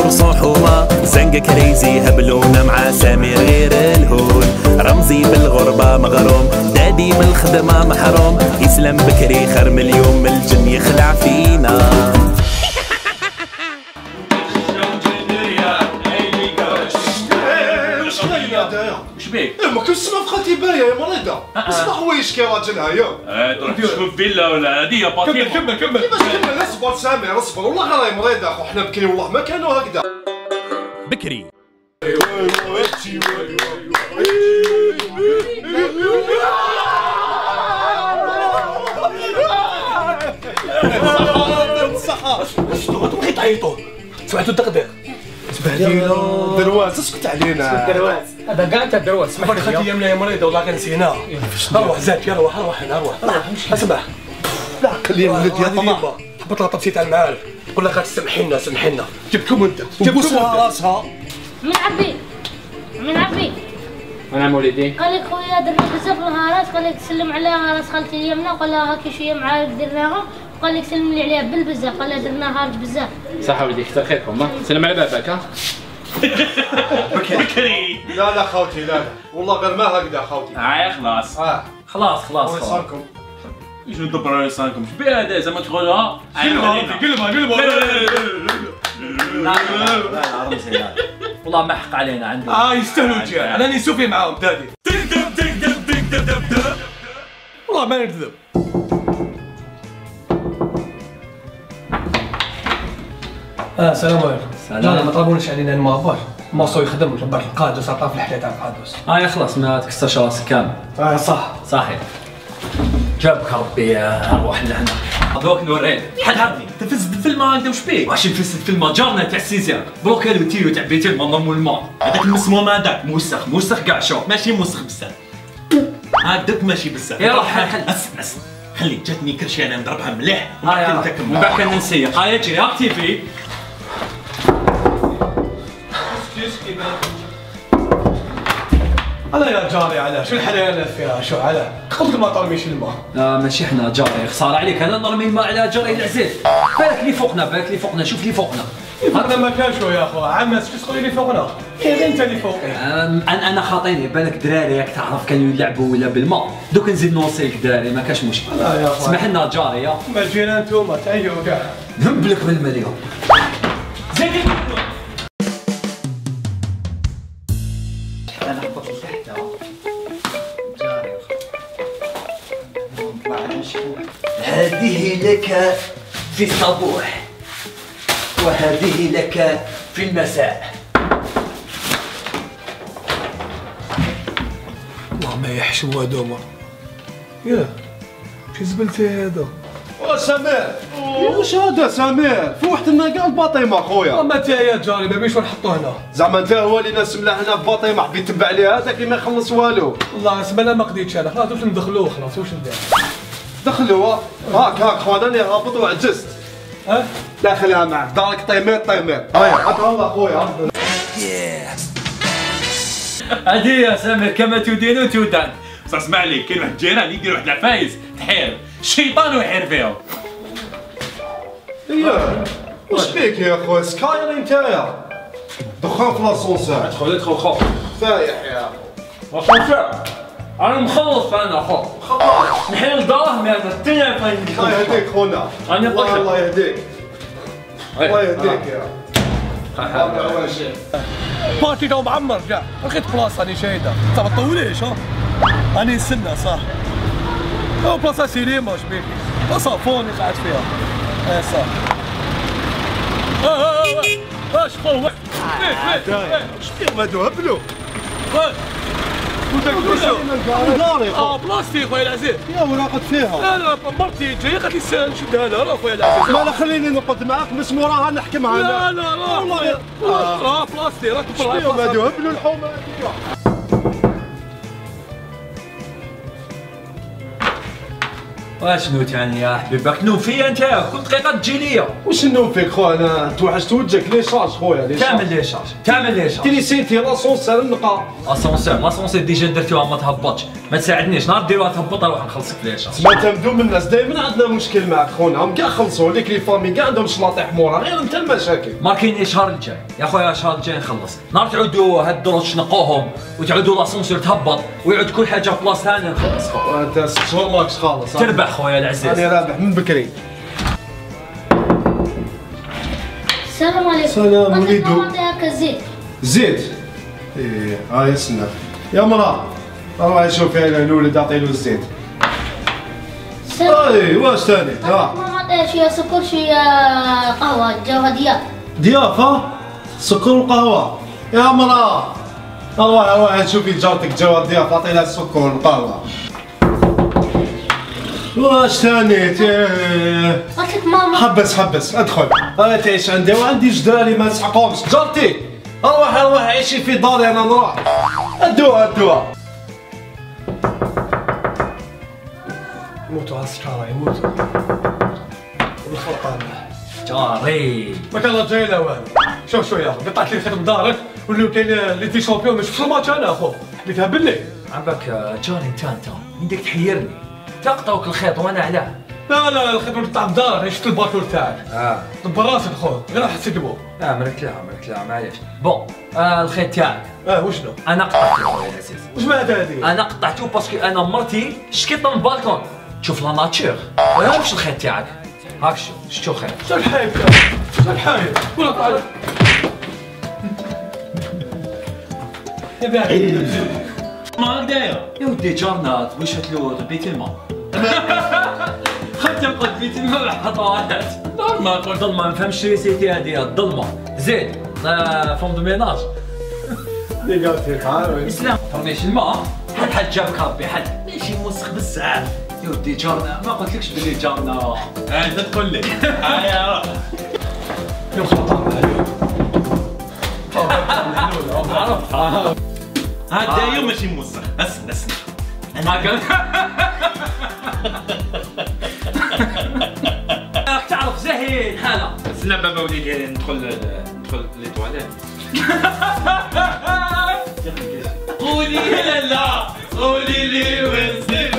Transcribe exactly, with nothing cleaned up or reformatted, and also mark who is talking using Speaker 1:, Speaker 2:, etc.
Speaker 1: يرقصوا حومة، زنقة كريزي هبلونا مع سامي غير الهون. رمزي بالغربة مغروم، دادي من الخدمة محروم، يسلم بكري خير مليون من الجن يخلع فينا.
Speaker 2: وش بيك؟
Speaker 3: ما كنتش تسمع في خالتي باية يا مريضة. اسمع حوايج كي راجلها يا.
Speaker 2: اه تروح تشوف فيلا ولا هدية باطيمة.
Speaker 3: كمل كمل كمل. كيفاش كمل؟ اصبر سامي اصبر والله غير راهي مريضة اخو حنا بكري والله ما كانوا هكذا.
Speaker 1: بكري.
Speaker 3: الصحة. شنو تعيطوا؟ سمعتوا الدغدغ؟ تبهدينا درواز اسكت علينا
Speaker 4: درواز هذا كاع تاع درواز
Speaker 3: اسمح لي خدي يمنا يا مريضة والله غير نسيناها روح زاد روح روح هنا روح اسمع لا خلي ولدي يا طماع حبط لها طبسيت على المعارف قول لها سمحي لنا سمحي لنا جبتكم انت جبتوها راسها
Speaker 5: من عبي من عبي
Speaker 4: انا وليدي
Speaker 5: قال لك خويا درنا بزاف نهارات قال لك سلم عليها راس خالتي اليمنى قال لها هاكي شويه معارك درناها قال لك سلم لي عليها بالبزاف قال لها درناها هارج بزاف
Speaker 4: صح وليدي كثر خيركم ها سلم على بابك ها
Speaker 2: بكري.
Speaker 3: لا لا خوتي لا لا والله غير ما هكذا خوتي
Speaker 2: اه خلاص
Speaker 3: اه
Speaker 4: خلاص خلاص خلاص
Speaker 3: صاركم
Speaker 2: شنو دبر لسانكم؟ شو بيه هذا زعما تقولها؟
Speaker 3: قلبها قلبها قلبها
Speaker 4: لا لا رمزي لا والله ما حق علينا عنده
Speaker 3: اه يستاهلوا الجيران انا نسوفي معاهم دادي
Speaker 2: تكذب تكذب تكذب تكذب
Speaker 3: والله ما نكذب اه السلام عليكم
Speaker 4: سلام
Speaker 3: ما طلبوناش علينا المعبر ماصو يخدم جبار القادوس عطاه في الحياه تاع القادوس
Speaker 4: اه يا خلاص ما تكسرش راسك كامل
Speaker 3: اه صح
Speaker 4: صحيح جابك ربي اروح لهنا هذوك نورين حد عبدي تفز الفيلم هكذا وش بيك؟ واش نفز الفيلم جارنا تاع السيزيان بروكالي وتيلو تاع بيتين ما نضموا الماء هذاك المسموم هذاك موسخ موسخ كاع شوف ماشي موسخ بزاف هكذاك ماشي بزاف يا روح حل
Speaker 2: اسمع اسمع خلي جاتني كرشي انا نضربها مليح
Speaker 4: ها يا من بعد كان نسيق هاي اجري اكتيفي
Speaker 3: على يا جاري على شو الحلاوه اللي فيها شو على قلت ما ترميش الماء
Speaker 4: لا ماشي احنا جاري خساره عليك انا نرمي الماء على جاري العزيز بالك لي فوقنا بالك لي فوقنا شوف لي فوقنا
Speaker 3: هذا ما كان شو يا اخو عمس شو تقول لي فوقنا كيف انت اللي فوقي
Speaker 4: انا انا خاطيني بالك دراري راك تعرف كانوا يلعبوا ولا بالماء دوك نزيد نوصيك دراري ما كاش مشكل
Speaker 3: لا يا اخو
Speaker 4: اسمح لنا جاري يا
Speaker 3: ما جينا انتوما تعيوا كاع
Speaker 4: نبلك بالمليون زيد انا حطيت لتحت هذه لك في الصبوح وهذه لك في المساء
Speaker 3: والله ما يحشموا هذوما يا شي زبلتي هذا سمير واش هذا سمير فوحت لنا كاع الباطيمه خويا ما انت يا جاري ما بيش نحطو هنا زعما انت هو اللي ناس ملاح هنا في باطيمه حبيت تبع عليها هذاك اللي ما يخلص والو والله اسمع انا ما قديتش انا خلاص واش ندخلوه خلاص واش ندير دخلوه هاك هاك خويا انا هابط وعجزت ها لا خليها معك دارك طيمير طيمير هيا هات والله خويا
Speaker 4: هذه يا سامر كما تدين تدان
Speaker 2: بصح اسمع لي كاين واحد الجيران يدير واحد العفايس تحير الشيطان ويحير فيهم
Speaker 3: اييه واش بيك يا خويا سكاير نتايا دخان في لاسونسور
Speaker 4: ادخل ادخل خو
Speaker 3: فايح يا
Speaker 4: لاسونسور انا مخلص انا خو
Speaker 3: خلاص
Speaker 4: نحيل دراهم يا الدنيا فين
Speaker 3: الله يهديك خونا
Speaker 4: انا
Speaker 3: الله الله يهديك الله يهديك يا بارتي تو معمر كاع لقيت بلاصه راني شايده انت ما تطوليش ها راني نستنى صح او بلاصه سينما اش بيك صافوني قاعد فيها اي صح اش خويا اش بيك هادو هبلوا اه بلاستيك خويا العزيز يا وراقد فيها لا لا مرتي جايه قالت لي نشدها لها خويا العزيز لا لا خليني نقعد معاك بس موراها نحكمها لا لا لا والله راه بلاستيك راك برا هادو هبلوا الحومه هذيك
Speaker 4: واشنو تاني يا حبيبك نوم فيا انت كل دقيقه تجي ليا.
Speaker 3: واش نوم فيك خويا انا توحشت وجهك لي شارج خويا لي شارج.
Speaker 4: تعمل لي شارج تعمل لي شارج.
Speaker 3: تيلي سيتي لاسونسير النقا.
Speaker 4: اسونسير لاسونسير ديجا درتوها ما تهبطش ما تساعدنيش نهار ديروها تهبط نروح نخلصك في لي شارج.
Speaker 3: ما تمدو من الناس دائما عندنا مشكل معك خونا هم كاع خلصوا ليك لي فامي كاع عندهم شلاطيح مورا غير انت المشاكل.
Speaker 4: ما كاين الشهر الجاي يا خويا الشهر الجاي نخلص نهار تعودوا هاد الدروج تنقوهم وتعودوا لاسونسير تهبط ويعود كل حاجه في بلاصه ثانيه نخلص.
Speaker 3: انت ست شهور ماكش خالص.
Speaker 4: تربح خويا العزيز.
Speaker 3: انا رابح من بكري.
Speaker 5: السلام عليكم.
Speaker 3: سلام وليدو.
Speaker 5: نعطيك زيت.
Speaker 3: زيت؟ ايه ها يسنى. يا مرا روحي شوفي على الولد اعطي له الزيت. اي واش ثاني؟ ها
Speaker 5: ما نعطيها شويه سكر شويه قهوه جوها ديال.
Speaker 3: ضيافة؟ سكر وقهوة. يا مرا روحي روحي شوفي جارتك جوا ضيافة اعطي لها السكر والقهوة. واش ثاني؟
Speaker 5: قلت لك ماما.
Speaker 3: حبس حبس ادخل. انا تعيش عندي وعندي جداري ما نسحقهمش. جارتي روحي روحي عيشي في داري انا نروح. ادوها ادوها. يموتوا على السكارة يموتوا. بالفرقان.
Speaker 4: جاري
Speaker 3: ما كان جاي لا والو. شوف شويه قطعت لي خدم دارك ولاو كاين اللي تي شامبيون ما شفتش الماتش انا اخو. حبيتها باللي.
Speaker 4: عباك جاري انت انت من ديك تحيرني تقطعوك الخيط وانا علاه.
Speaker 3: لا لا الخدمه تاع دارك شفت الباكور تاعك.
Speaker 4: اه
Speaker 3: دبر راسك خويا غير حسيت بو.
Speaker 4: اه مرك لها مرك لها معليش. بون آه الخيط تاعك
Speaker 3: اه وشنو؟
Speaker 4: انا قطعته خويا العزيز.
Speaker 3: واش معناتها هذه؟
Speaker 4: انا قطعته باسكو انا مرتي شكيت من البالكون تشوف لا ناتور. ها واش الخيط تاعك هاك شوف شتو خيط.
Speaker 3: شو الحايب شو الحايب؟ ولا تعرف. يا باعي
Speaker 2: ما داير.
Speaker 4: يا ودي جارنا وشات له بيت الماء. خدت قلت بيت الماء حطوات.
Speaker 2: ما تقول
Speaker 4: الظلمه ما نفهمش ريسيتي هذه الظلمه. زيد آه فوم دو ميناج.
Speaker 3: اللي قالت لك عارف.
Speaker 4: اسلام ترميش الماء حد حد جابك ربي حد ماشي موسخ بزاف. يا ودي جارنا ما قلتلكش بلي جارنا.
Speaker 2: اه انت تقول لي. هيا
Speaker 3: يا خطا
Speaker 2: هذا يوم ماشي موسخ. اسمع اسمع
Speaker 4: انا قلت راك تعرف زهي الحاله.
Speaker 2: لا بابا وليدي ندخل ندخل لي تواليت. قولي لا لا قولي لي وين